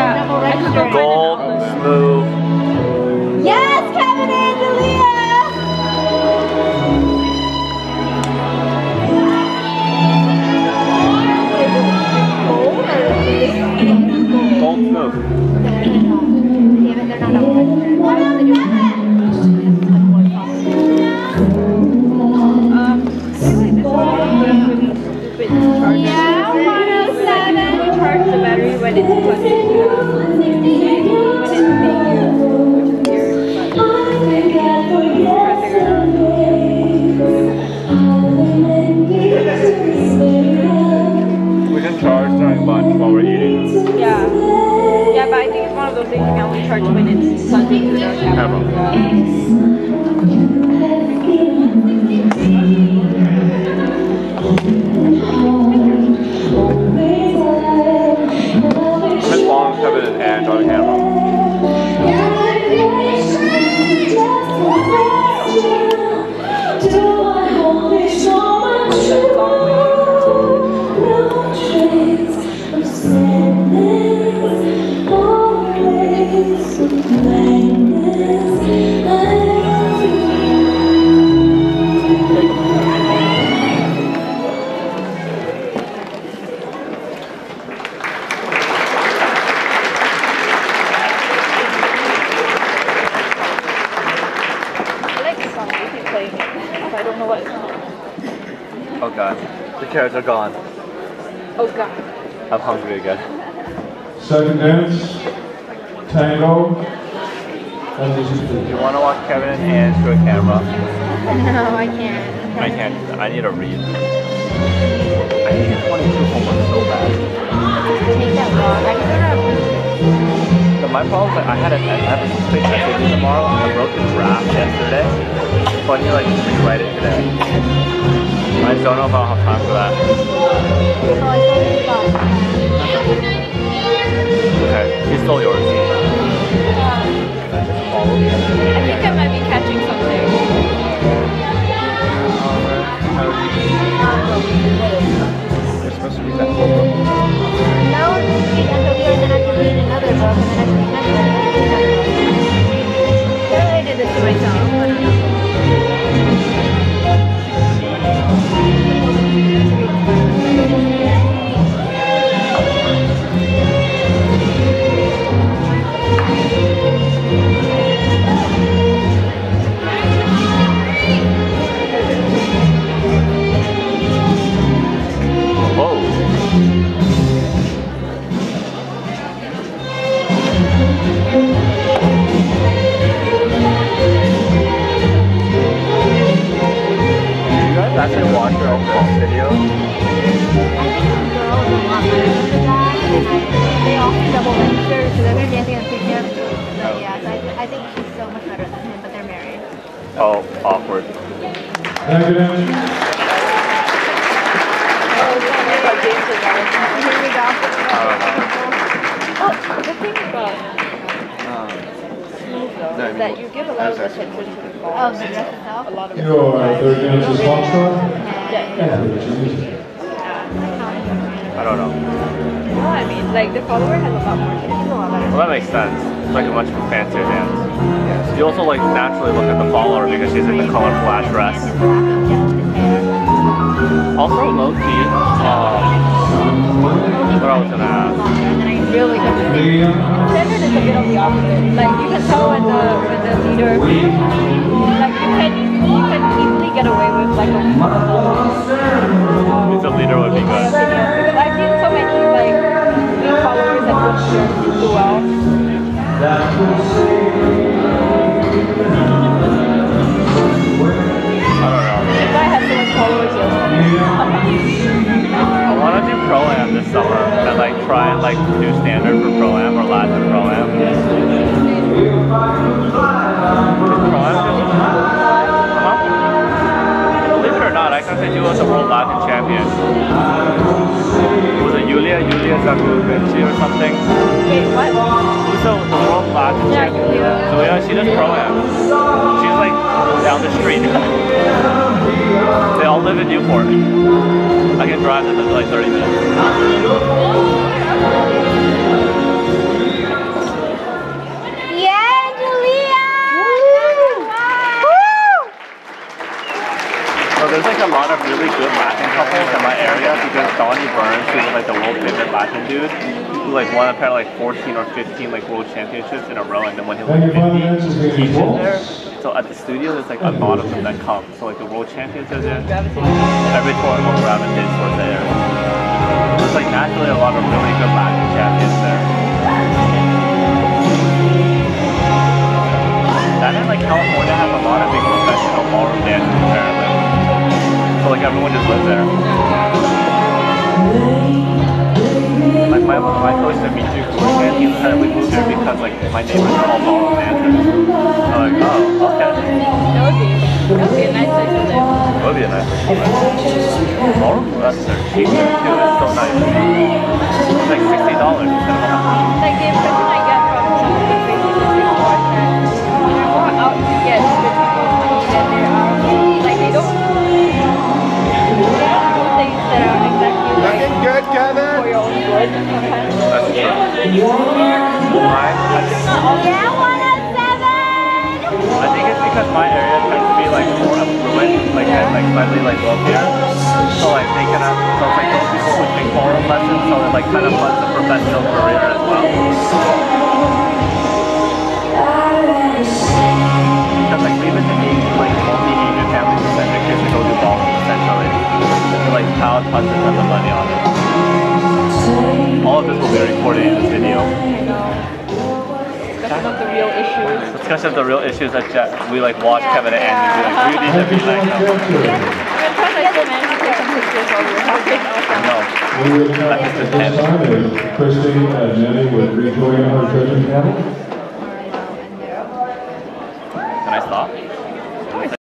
Yeah. Gold, smooth. Yes, Kevin Angelia! Gold, smooth. Yeah, 107. We charge the battery when it's plugged in. When it's being used, which is weird, but try to figure it We can charge during lunch while we're eating. out. Yeah. Yeah, but I think it's one of those things you can only charge when it's plugged into the camera. Miss Long, Kevin, and Ange on camera. I don't know what it's called. Oh god, the carrots are gone. Oh god. I'm hungry again. Second dance, tango, and this is Do you want to watch Kevin and Ange to a camera? No, I can't. I can't. I need to read. I need 22 homework so bad. Take that long. I can But my problem is that I have a big essay tomorrow and I wrote the draft yesterday. So I need to like rewrite it today. I just don't know if I'll have time for that. Okay, he stole yours. I think I might be catching something. You're supposed to read that book. No, I'm going to read Angelia and then I can read another book and then I can read another book. What if I did this to myself? I don't know. Actually watch your own videos. I think girls are a lot better than the guys, and they all double register, so they're going to dance against him. But yeah, so I think she's so much better than him, but they're married. Oh, awkward. Thank you, Ange. Here we go. I don't know. Oh, the thing about smooth though is that you give a lot of attention to the ball. Oh, the dress itself? A lot of Your third dance is Foxtrot. yeah. And music. I don't know. No, I mean, like the follower has a lot more attention. Well, that makes sense. It's like a much fancier dance. You also like naturally look at the follower because she's in the color flash dress. Also, low key. What I was gonna ask. Really good. Standard is a bit of the opposite. Like you can tell when the leader, like you can easily get away with like a The leader would be good. because I've seen so many like lead followers that don't do well. I don't know. This guy has so much followers. I want to do Pro-Am this summer and like try and like do standard for Pro-Am or Latin Pro-Am. Believe it or not, I can say you was a world Latin champion. Was it Yulia Zakubici or something? Wait, what? Who's the world Latin Yeah, champion? Yulia. So yeah, she does Pro-Am. She's like down the street. They all live in Newport. I can drive them in like 30 minutes. really good Latin couples in my area because Donnie Burns, who's like the world famous Latin dude, who like won apparently like 14 or 15 like world championships in a row, and then when he was 50, he's in there. So at the studio, there's like a lot of them that come. So like the world champions are there. Every tournament will gravitate towards there. There's like naturally a lot of really good Latin champions there. That and like California has a lot of big professional ballroom dancers apparently. So like everyone just lives there. Like my coach Dimitri Kuligan, he said we moved here because like my neighbors are all ballroom dancers. I'm like, oh, okay. That would be a nice place to live. That would be a nice place to live. Ballroom lessons are cheap there too, it's so nice. It's like $60 instead of $100. Like the impression I get from some of the places in Singapore is that they're more out to get rich people's money than they are. Like they don't do things that are exactly like Good, Kevin. for your own good sometimes. That's true. I think it's because my area tends to be like more affluent, like and like slightly like wealthier. So like they can have, so it's like those people who take ballroom lessons, so it like kind of funds a professional career as well. Because like even the like multi-Asian families who send their kids to go do ballroom essentially, they're like proud punches have the money on it. All of this will be recorded in this video. Discussion of the real issues. Discussion of the real issues that we like watch Kevin and Andy be like really every night. I'm gonna try like to manage to take some pictures while we're talking. No. We would like at this time if Christy and Jenny would rejoin our judging panel. Can I stop?